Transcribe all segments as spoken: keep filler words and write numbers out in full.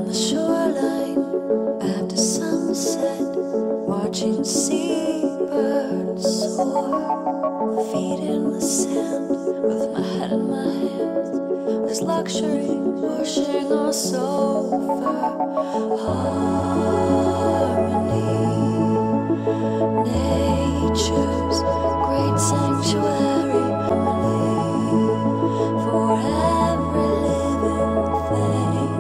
the shoreline after sunset, watching seabirds soar, feet in the sand with my head in my hands. There's luxury pushing us over harmony. Nature's great sanctuary for every living thing.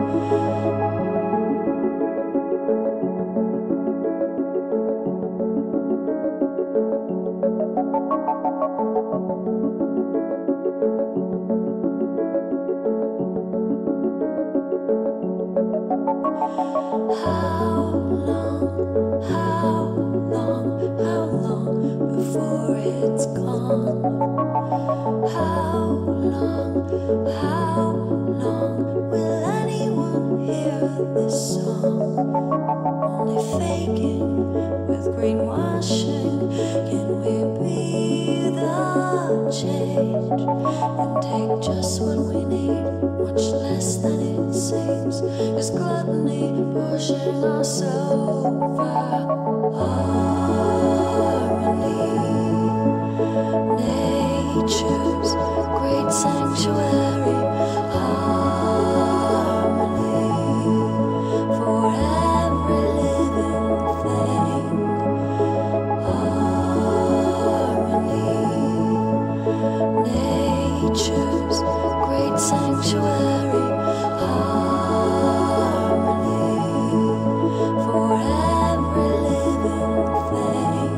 How long, how long, how long before it's gone? How long, how long will anyone hear this song? Only faking with greenwashing. Can we be the change and take just what we need, much less than it seems? Is gluttony pushing us over harmony? Nature's great sanctuary, harmony for every living thing. Harmony, nature's great sanctuary, harmony for every living thing.